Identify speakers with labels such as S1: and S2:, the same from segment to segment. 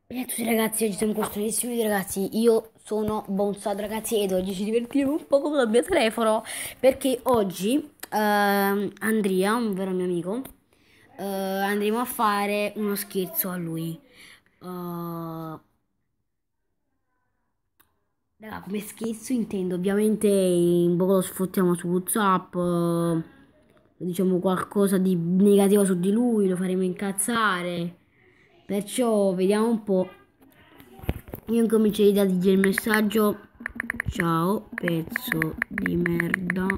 S1: E a tutti ragazzi, oggi siamo in questo nuovissimo video ragazzi, io sono Bonsad ragazzi ed oggi ci divertiremo un po' con il mio telefono perché oggi Andrea, un vero mio amico, andremo a fare uno scherzo a lui. Raga, come scherzo intendo ovviamente un po' lo sfottiamo su WhatsApp, diciamo qualcosa di negativo su di lui, lo faremo incazzare, perciò vediamo un po'. Io incomincerei da dire il messaggio: ciao, pezzo di merda,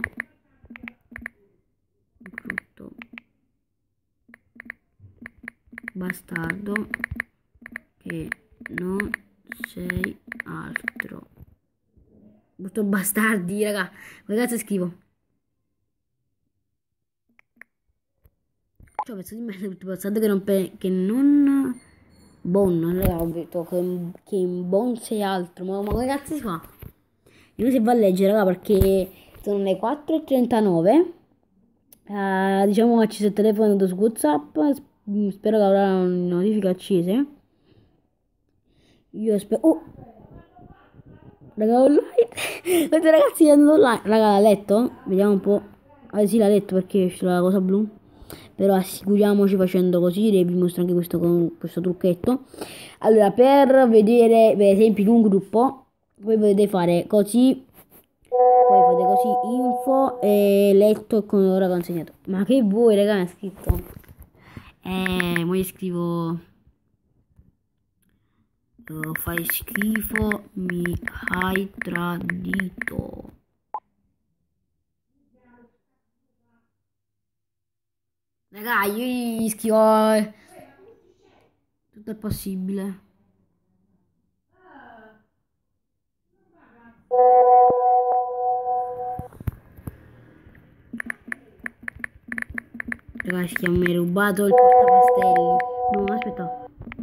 S1: brutto bastardo, che non sei altro. Brutto bastardi, raga. Come cazzo scrivo? Ciao, pezzo di merda, brutto bastardo, che non... Bon, raga, ho detto che in bon sei altro. Ma come cazzo si fa? Io non si va a leggere, raga, perché sono le 4:39. Diciamo che ho acceso il telefono su WhatsApp. Spero che avrà una notifica accese. Io spero. Oh! Raga, online. Questi ragazzi è andato online. Raga, l'ha letto? Vediamo un po'. Ah, sì, l'ha letto perché c'è la cosa blu. Però assicuriamoci facendo così. Vi mostro anche questo trucchetto. Allora, per vedere, per esempio, in un gruppo, voi potete fare così. Poi fate così, info e letto con ora consegnato. Ma che vuoi, raga, mi ha scritto? Mo gli scrivo. Fai schifo, mi hai tradito. Raga, io gli scrivo. Tutto è possibile. Raga, si chiama mi hai rubato il portapastelli. No, aspetta.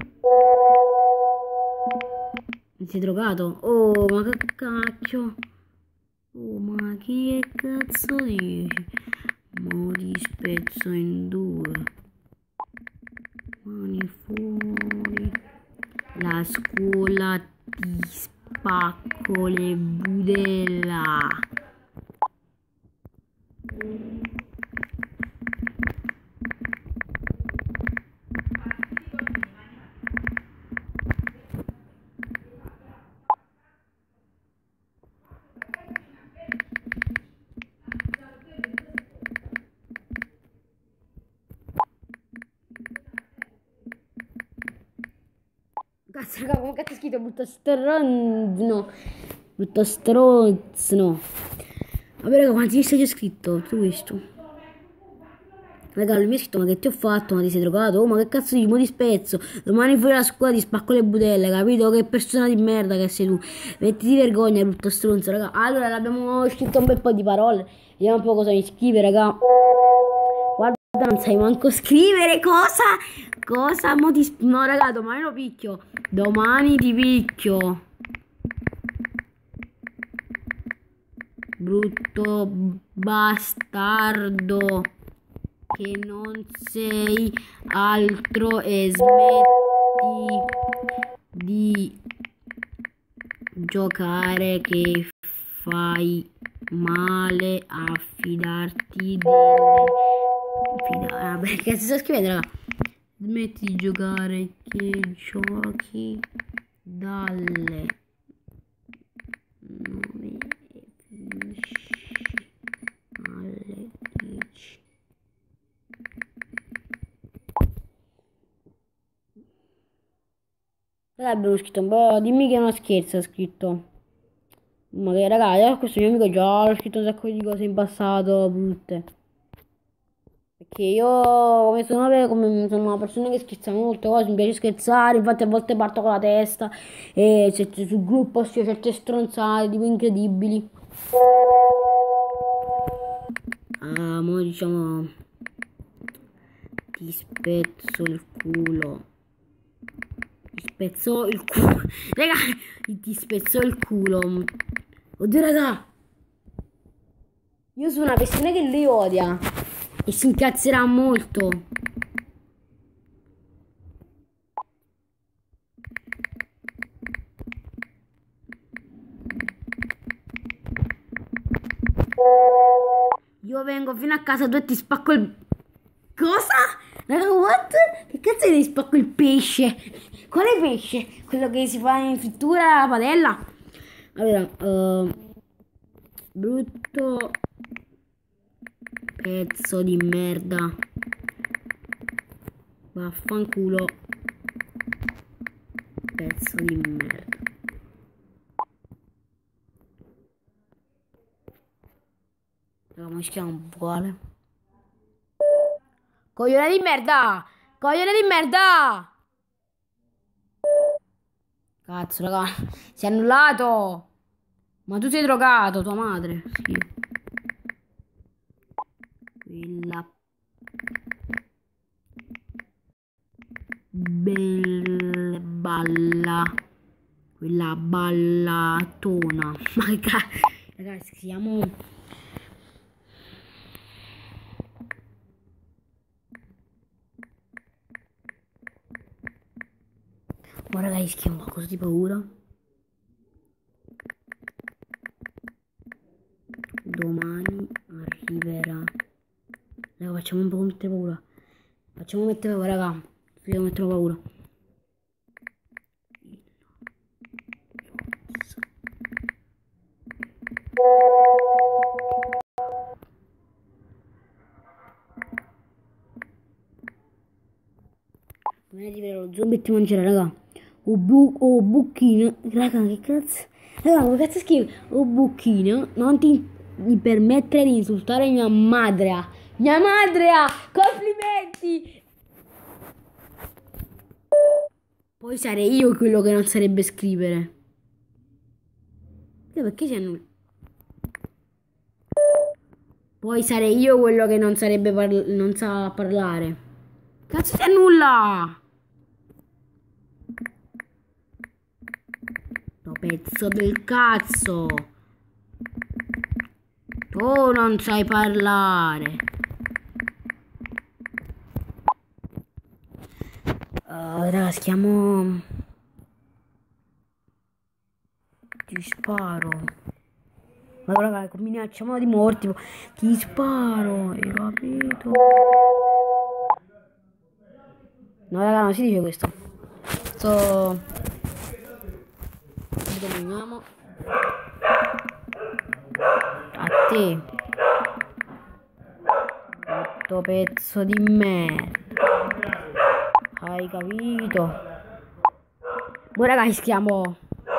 S1: Mi sei drogato? Oh, ma che cacchio? Oh, ma che cazzo dici? Mo ti spezzo in due. Mani fuori. La scuola ti spacco le budella. Cazzo, raga, come cazzo è scritto? Brutto stronzo. Brutto stronzo. Vabbè, raga, quanti messaggi ho scritto? Tutto questo. Raga, lui mi ha scritto: ma che ti ho fatto? Ma ti sei drogato? Oh, ma che cazzo di mo ti spezzo? Domani fuori la scuola ti spacco le budelle, capito? Che persona di merda che sei tu. Mettiti vergogna, brutto stronzo, raga. Allora, l'abbiamo scritto un bel po' di parole. Vediamo un po' cosa mi scrive, raga. Guarda, non sai manco scrivere cosa? Cosa? Mo ti... No, raga, domani lo picchio. Domani ti picchio. Brutto bastardo. Che non sei altro e smetti di giocare che fai male a fidarti delle... perché si sta scrivendo, raga? Smetti di giocare che giochi dalle 9 e finisci alle 10. Abbiamo scritto un po'. Dimmi che è una scherza, ha scritto. Ma che raga, questo mio amico già l'ho scritto un sacco di cose in passato, brutte. Perché io come sono una persona che scherza molte cose, mi piace scherzare, infatti a volte parto con la testa e sul gruppo ho certe stronzate tipo incredibili. Mo diciamo ti spezzo il culo. Ti spezzò il culo. Raga, ti spezzò il culo. Oddio, raga. Io sono una persona che lui odia. E si incazzerà molto. Io vengo fino a casa tua e ti spacco il... Cosa? Raga, what? Che cazzo ti spacco il pesce? Quale pesce? Quello che si fa in frittura alla padella? Allora, brutto pezzo di merda. Vaffanculo. Pezzo di merda. Raga, ma si chiama uguale. Coglione di merda! Coglione di merda! Cazzo, raga, si è annullato! Ma tu sei drogato, tua madre? Sì. Quella... balla. Quella ballatona. Ma che cazzo... Ragazzi, siamo... Ma ragazzi, che è un qualcosa di paura. Domani arriverà. Raga, facciamo un po' mettere paura. Facciamo mettere paura, raga. Facciamo mettere paura. Domani arriverà lo zombie e ti mangerà, raga. O bucchino. Raga, che cazzo. Raga, che cazzo scrive? O bucchino, non ti permettere di insultare mia madre. Mia madre! Complimenti! Poi sarei io quello che non sarebbe scrivere. Perché si annulla? Poi sarei io quello che non sarebbe non sa parlare. Cazzo si annulla! No, pezzo del cazzo! Tu non sai parlare. Raga, schiamo... Ti sparo. Ma raga, minacciamo di morti. Ti sparo, hai capito? No, raga, non si dice questo. Dominiamo. A te. Tutto pezzo di merda. Hai capito? Ora raga, rischiamo.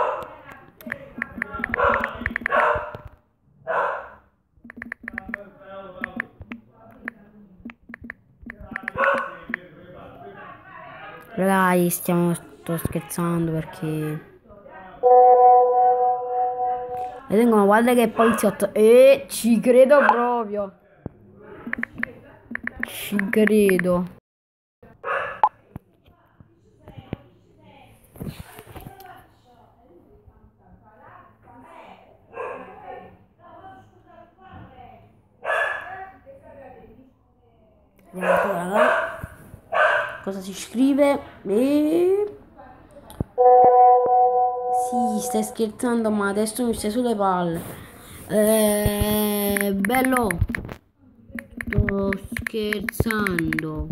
S1: Raga, sto scherzando perché... E vengono, guarda che poliziotto. Ci credo proprio. Ci credo. Raga. Cosa si scrive? Sì, stai scherzando, ma adesso mi stai sulle palle. Bello. Sto scherzando.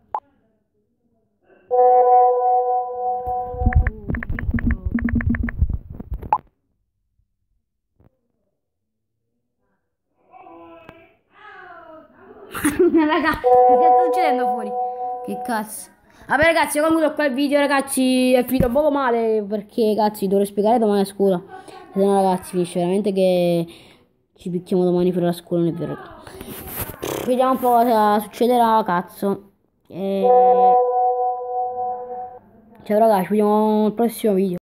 S1: Raga, che sta succedendo fuori? Che cazzo? Vabbè ragazzi, io concludo qua il video, ragazzi. È finito un po' male perché, ragazzi, dovrò spiegare domani a scuola. Se no, ragazzi, finisce veramente che ci picchiamo domani per la scuola, non è vero. Vediamo un po' cosa succederà, cazzo. Ciao ragazzi, ci vediamo al prossimo video.